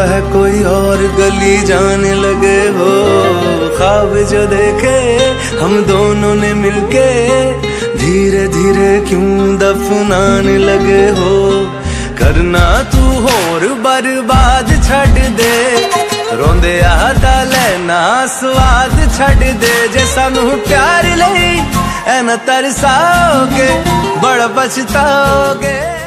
है कोई और गली जाने लगे हो। ख्वाब जो देखे हम दोनों ने मिलके धीरे धीरे क्यों दफनाने लगे हो। करना तू होर बर्बाद छड़ दे, रोंदे आता लेना स्वाद छड़ दे। जे सानू प्यार लई ऐ न तरसाओगे बड़ा पछताओगे।